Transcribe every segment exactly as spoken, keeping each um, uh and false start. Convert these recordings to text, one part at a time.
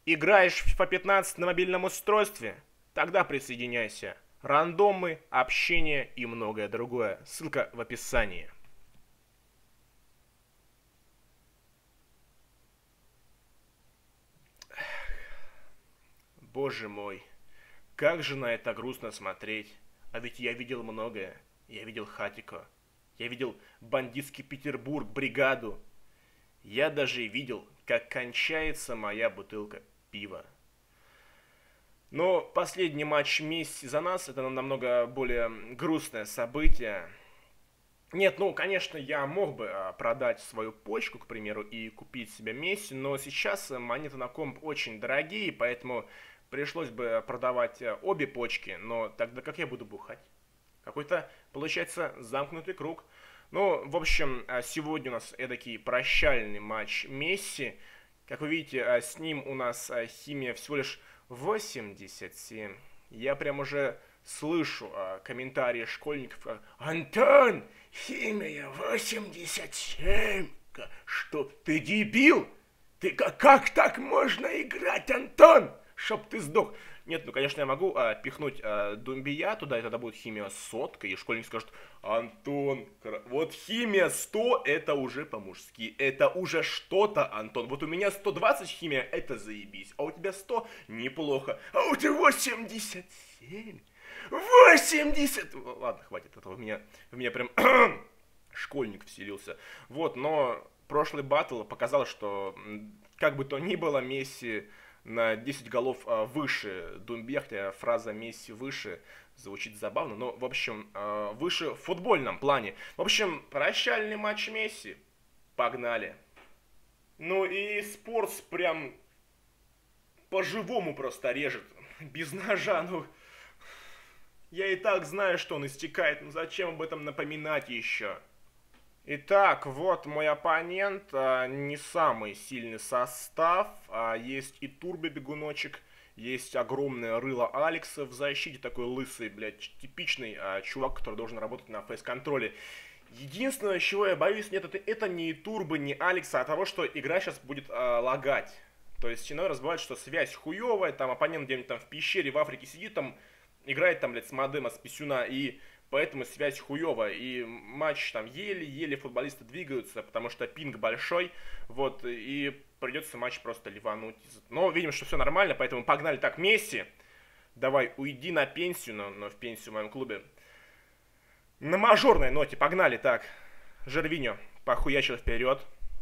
Играешь в FIFA пятнадцать на мобильном устройстве? Тогда присоединяйся. Рандомы, общение и многое другое. Ссылка в описании. Боже мой, как же на это грустно смотреть. А ведь я видел многое. Я видел Хатико. Я видел бандитский Петербург, бригаду. Я даже видел, как кончается моя бутылка пива. Но последний матч Месси за нас — это намного более грустное событие. Нет, ну, конечно, я мог бы а, продать свою почку, к примеру, и купить себе Месси, но сейчас а, монеты на комп очень дорогие, поэтому пришлось бы продавать а, обе почки, но тогда как я буду бухать? Какой-то, получается, замкнутый круг. Ну, в общем, а, сегодня у нас эдакий прощальный матч Месси. Как вы видите, а, с ним у нас а, химия всего лишь восемьдесят семь. Я прям уже слышу а, комментарии школьников. а, Антон, химия восемьдесят семь. Ка- Что, ты дебил? Ты как, как так можно играть, Антон? Чтоб ты сдох. Нет, ну, конечно, я могу а, пихнуть а, Думбия туда, и тогда будет химия сотка, и школьник скажет: Антон, кра- вот химия сто, это уже по-мужски, это уже что-то, Антон. Вот у меня сто двадцать химия, это заебись, а у тебя сто, неплохо, а у тебя восемьдесят семь. восемьдесят! Ладно, хватит этого, в меня, в меня прям школьник вселился. Вот, но прошлый баттл показал, что м, как бы то ни было, Месси на десять голов а, выше Думбия, хотя фраза «Месси выше» звучит забавно, но, в общем, а, выше в футбольном плане. В общем, прощальный матч Месси. Погнали. Ну и Спортс прям по-живому просто режет. Без ножа, ну... Я и так знаю, что он истекает, но зачем об этом напоминать еще? Итак, вот мой оппонент, а, не самый сильный состав, а, есть и турбо-бегуночек, есть огромное рыло Алекса в защите, такой лысый, блядь, типичный а, чувак, который должен работать на фейс-контроле. Единственное, чего я боюсь, нет, это, это не турбо, не Алекса, а того, что игра сейчас будет а, лагать. То есть иной раз бывает, что связь хуевая, там оппонент где-нибудь там в пещере в Африке сидит, там играет там, блядь, с модема, с писюна, и поэтому связь хуевая, и матч там еле-еле футболисты двигаются, потому что пинг большой, вот, и придется матч просто ливануть. Но видим, что все нормально, поэтому погнали. Так, Месси, давай, уйди на пенсию, но, но в пенсию в моем клубе. На мажорной ноте, погнали, так. Жервиньо похуячил вперед.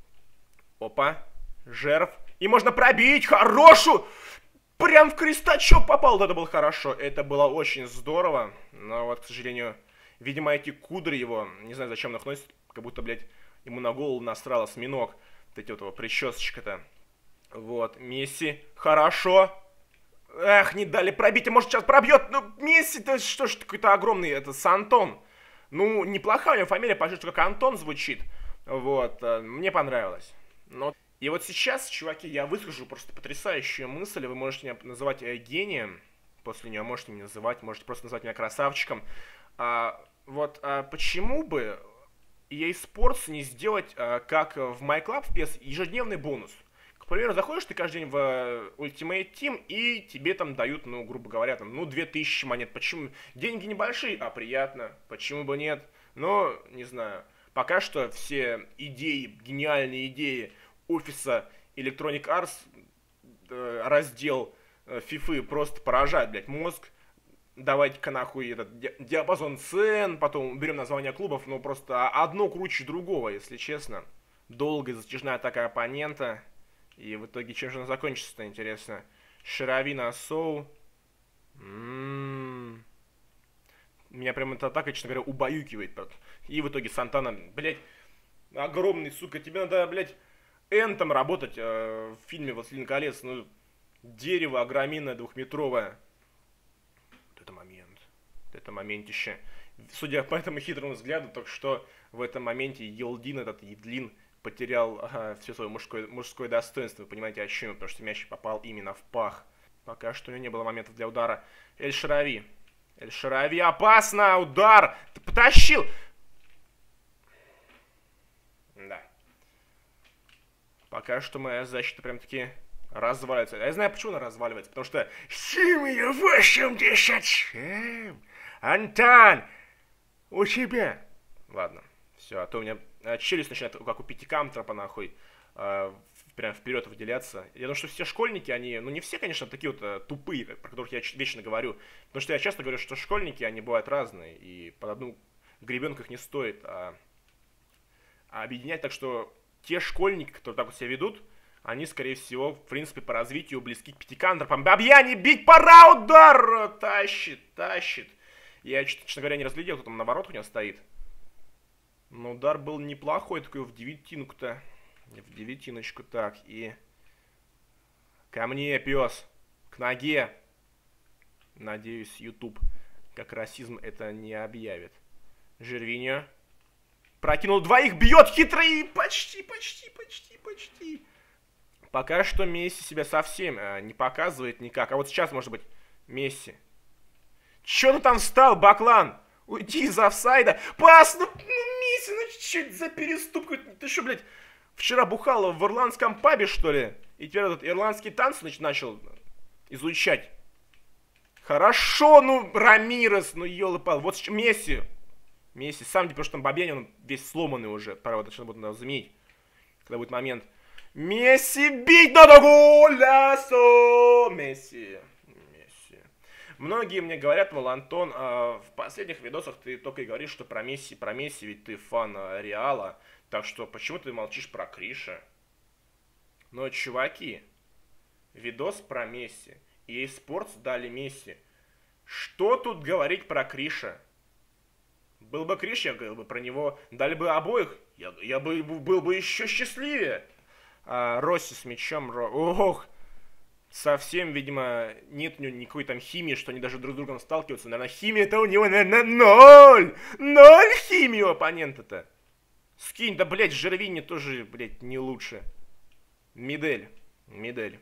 Опа, Жерв. И можно пробить, хорошую! Прям в крестачок попал, это было хорошо, это было очень здорово, но вот, к сожалению, видимо, эти кудри его, не знаю, зачем их носит, как будто, блядь, ему на голову насрал осьминог, вот эти вот его причесочка-то. Вот, Месси, хорошо. Эх, не дали пробить, а может сейчас пробьет, ну, Месси-то что ж, какой-то огромный, это Сантон. Ну, неплохая у него фамилия, почти как Антон звучит, вот, мне понравилось. Но... И вот сейчас, чуваки, я выскажу просто потрясающую мысль. Вы можете меня называть э, гением, после нее можете меня называть, можете просто назвать меня красавчиком. А, вот а почему бы и эй Sports не сделать, а, как в MyClub в пи эс, ежедневный бонус? К примеру, заходишь ты каждый день в Ultimate Team, и тебе там дают, ну, грубо говоря, там, ну, две тысячи монет. Почему? Деньги небольшие, а приятно. Почему бы нет? Но, не знаю, пока что все идеи, гениальные идеи офиса Electronic Arts, э, раздел э, FIFA просто поражает, блядь, мозг. Давайте-ка нахуй этот ди- диапазон цен, потом берем название клубов, ну просто одно круче другого, если честно. Долгая затяжная атака оппонента. И в итоге чем же она закончится-то, интересно? Шаровина Соу. М-м-м. Меня прям эта атака, честно говоря, убаюкивает. И в итоге Сантана, блядь, огромный, сука, тебе надо, блядь, Энтом работать э, в фильме «Властелин колец», ну, дерево огроменное, двухметровое. Вот это момент. Вот это моментище. Судя по этому хитрому взгляду, только что в этом моменте Елдин, этот Едлин, потерял э, все свое мужское, мужское достоинство. Вы понимаете, о чем? Потому что мяч попал именно в пах. Пока что у него не было моментов для удара. Эль-Шарави. Эль-Шарави, опасно! Удар! Ты потащил! Да. Пока что моя защита прям-таки Разваливается. Я знаю, почему она разваливается. Потому что химия восемьдесят семь. Антон, у тебя. Ладно, все, а то у меня э, челюсть начинает, как у пятикамтропа, нахуй, э, прям вперед выделяться. Я думаю, что все школьники, они, ну не все, конечно, такие вот э, тупые, про которых я вечно говорю. Потому что я часто говорю, что школьники, они бывают разные. И под одну гребенку их не стоит а, а объединять. Так что те школьники, которые так вот себя ведут, они, скорее всего, в принципе, по развитию близки к пятикантропам. Бабьяне, бить пора, удар! Тащит, тащит. Я, честно говоря, не разглядел, кто там на воротах у него стоит. Но удар был неплохой, такой в девятинку-то. В девятиночку, так, и... Ко мне, пес. К ноге. Надеюсь, YouTube как расизм это не объявит. Жервиньо. Прокинул двоих, бьет хитрый. Почти, почти, почти, почти. Пока что Месси себя совсем э, не показывает никак. А вот сейчас, может быть, Месси. Че ты там встал, Баклан? Уйди из офсайда. Пас, ну, ну Месси, ну что это за переступку? Ты что, блядь, вчера бухал в ирландском пабе, что ли? И теперь этот ирландский танц начал изучать. Хорошо, ну, Рамирес, ну, ёлы-пал. Вот Месси. Месси, сам, потому что там Бабьяни, он весь сломанный уже. Пора вот, будет надо заменить, когда будет момент. Месси, бить надо, голясо! Месси. Месси. Многие мне говорят, мол, Антон, а в последних видосах ты только и говоришь, что про Месси, про Месси, ведь ты фан а, Реала. Так что почему ты молчишь про Криша? Но, чуваки, видос про Месси. и эй Sports дали Месси. Что тут говорить про Криша? Был бы Криш, я говорил бы про него, дали бы обоих, я, я бы был бы еще счастливее. А, Росси с мячом, Ро... ох, совсем, видимо, нет у него никакой там химии, что они даже друг с другом сталкиваются. Наверное, химия-то у него, наверное, ноль! Ноль химии у оппонента-то. Скинь, да, блядь, Жервини тоже, блядь, не лучше. Мидель, Мидель.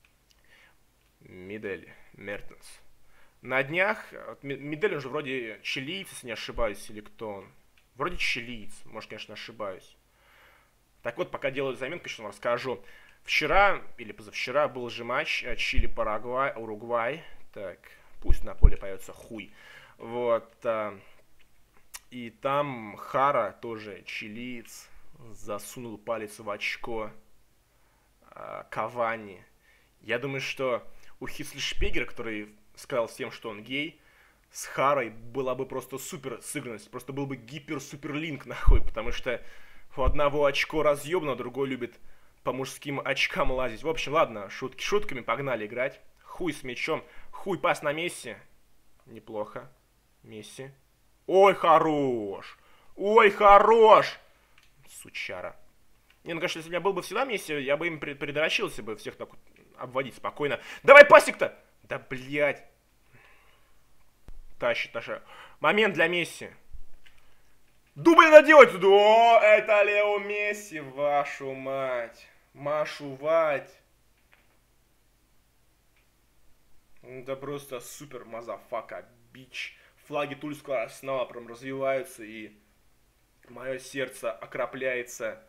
Мидель, Мертенс. На днях, Мидель уже вроде чилиец, если не ошибаюсь, или кто он. Вроде чилиец, может, конечно, ошибаюсь. Так вот, пока делаю заметку, еще вам расскажу. Вчера, или позавчера, был же матч Чили-Парагвай, Уругвай. Так, пусть на поле появится хуй. Вот. И там Хара, тоже чилиец, засунул палец в очко Кавани. Я думаю, что у Хислишпегера, который сказал всем, что он гей, с Харой была бы просто супер сыгранность. Просто был бы гипер-суперлинк нахуй, потому что у одного очко разъебно, другой любит по мужским очкам лазить. В общем, ладно, шутки шутками, погнали играть. Хуй с мячом. Хуй, пас на Месси. Неплохо. Месси. Ой, хорош. Ой, хорош. Сучара. Не, ну, конечно, если у меня был бы всегда Месси, я бы им предорочился бы всех так вот обводить спокойно. Давай пасик-то! Да, блядь. Тащит, Таша. Момент для Месси. Дубль надо делать. О, это Лео Месси, вашу мать. Машу вать. Это просто супер мазафака, бич. Флаги Тульского Арсенала прям развиваются, и мое сердце окропляется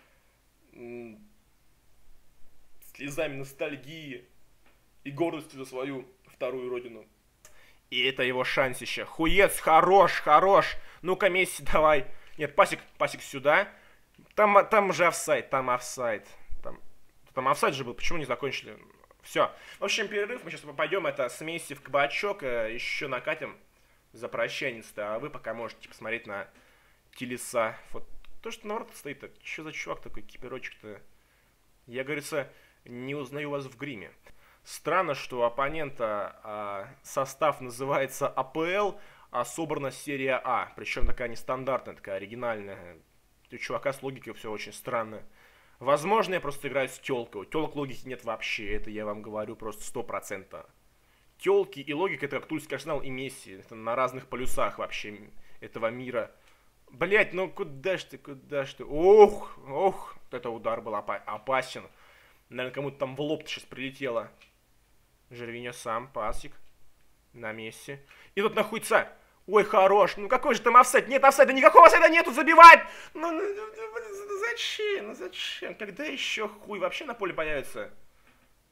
слезами ностальгии и гордостью за свою вторую родину. И это его шансище. Хуец, хорош, хорош. Ну-ка, Месси, давай. Нет, пасик, пасик сюда. Там, там же офсайд, там офсайд. Там, там офсайд же был, почему не закончили? Все. В общем, перерыв, мы сейчас пойдем, это с Месси в кабачок, еще накатим за прощанец-то, а вы пока можете посмотреть на телеса. Вот то, что на воротах стоит, что за чувак такой, кипирочек-то? Я, говорится, не узнаю вас в гриме. Странно, что у оппонента а, состав называется а пэ эл, а собрана серия А. Причем такая нестандартная, такая оригинальная. У чувака с логикой все очень странно. Возможно, я просто играю с тёлкой. У тёлок логики нет вообще, это я вам говорю просто сто процентов. Тёлки и логика — это как Тульский Арсенал и Месси. Это на разных полюсах вообще этого мира. Блять, ну куда ж ты, куда ж ты? Ох, ох, вот это удар был опа- опасен. Наверное, кому-то там в лоб сейчас прилетело. Жервиньо сам, пасик. На Месси. И тут на хуйца. Ой, хорош. Ну какой же там офсайд? Нет офсайда, никакого офсайда нету, забивать! Ну, ну, ну зачем? Ну зачем? Когда еще хуй вообще на поле появится?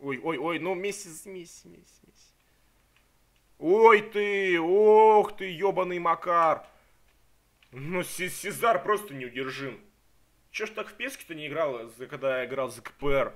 Ой, ой, ой, ну Месси, Месси, Месси, Месси. Ой ты, ох ты, ебаный Макар. Ну, Сезар просто неудержим. Чё ж так в Песке-то не играл, когда я играл за КПР?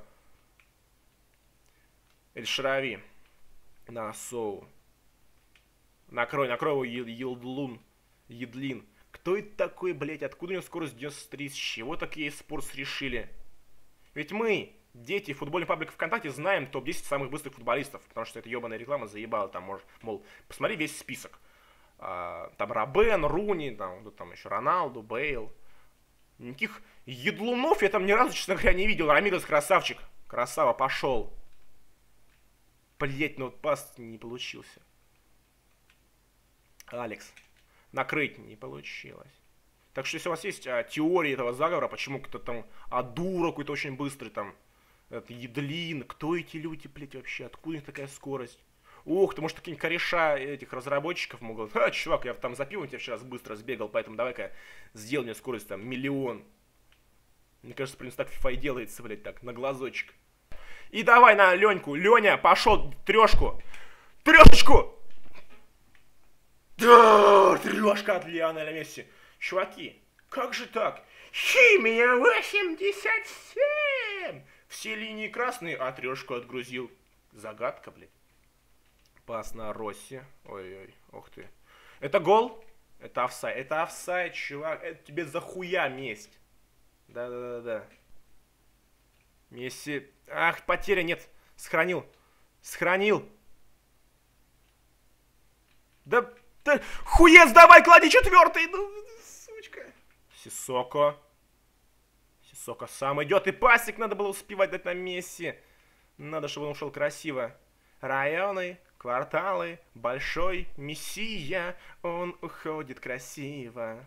Эль-Шарави. На Соу. Накрой, накрой его Елдлун. Едлин. Кто это такой, блять? Откуда у него скорость девяносто три? С чего такие спорс решили? Ведь мы, дети футбольной паблика ВКонтакте, знаем топ десять самых быстрых футболистов. Потому что это ебаная реклама заебала. Там, может, мол, посмотри весь список. А, там Робен, Руни, там, там еще Роналду, Бейл. Никаких едлунов я там ни разу, честно говоря, не видел. Рамирес красавчик. Красава, пошел. Блять, ну вот пас не получился. Алекс. Накрыть не получилось. Так что если у вас есть а, теория этого заговора, почему кто-то там Адура какой-то очень быстрый, там, это Едлин, кто эти люди, блять, вообще, откуда у них такая скорость? Ух ты, может, какие-нибудь кореша этих разработчиков могут. А, чувак, я там за пивом тебя вчера быстро сбегал, поэтому давай-ка сделай мне скорость там миллион. Мне кажется, в принципе, так FIFA и делается, блядь, так, на глазочек. И давай на Леньку. Леня, пошел, трешку. Трешечку! Да, трешка от Лионеля Месси. Чуваки, как же так? Химия восемьдесят семь! Все линии красные, а трешку отгрузил. Загадка, блядь. Пас на Росси. Ой-ой, ох ты. Это гол? Это офсайд. Это офсайд, чувак. Это тебе за хуя месть. Да-да-да-да. Месси. Ах, потеря нет. Сохранил. Сохранил. Да, да. Хуец, давай, клади четвертый. Ну, сучка. Сисоко. Сисоко сам идет. И пасик надо было успевать дать на Месси. Надо, чтобы он ушел красиво. Районы, кварталы, большой мессия, он уходит красиво.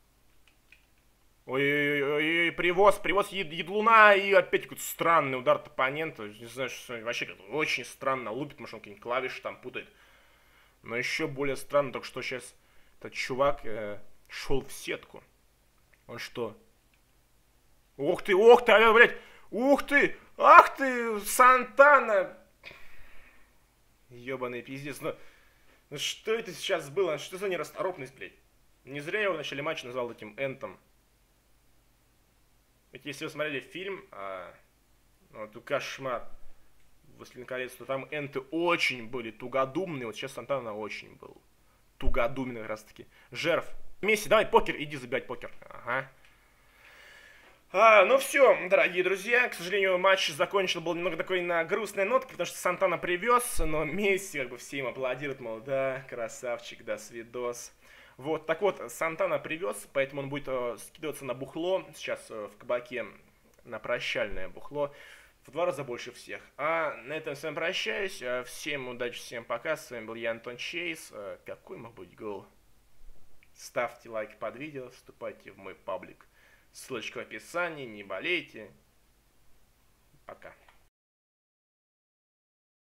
Ой-ой-ой, привоз, привоз едлуна, и опять какой-то странный удар от оппонента. Не знаю, что вообще очень странно лупит, может он какие-нибудь клавиши там путает. Но еще более странно, только что сейчас этот чувак э, шел в сетку. Он что? Ух ты, ух ты, а, блядь, ух ты, ах ты, Сантана. Ёбаный пиздец, ну, ну что это сейчас было? Что за нерасторопность, блядь? Не зря я его в начале матча назвал этим энтом. Ведь если вы смотрели фильм, а, ну, вот кошмар, «Властелин колец», то там энты очень были тугодумные, вот сейчас Сантана очень был тугодумный как раз таки. Жерв. Месси, давай покер, иди забивать покер. Ага. А, ну все, дорогие друзья, к сожалению, матч закончил, был немного такой на грустной нотке, потому что Сантана привез, но Месси, как бы все им аплодируют, мол, да, красавчик, да, свидос. Вот, так вот, Сантана привез, поэтому он будет э, скидываться на бухло, сейчас э, в кабаке на прощальное бухло, в два раза больше всех. А на этом с вами прощаюсь, всем удачи, всем пока, с вами был я, Антон Чейз, э, какой мог быть гол? Ставьте лайки под видео, вступайте в мой паблик. Ссылочка в описании, не болейте. Пока.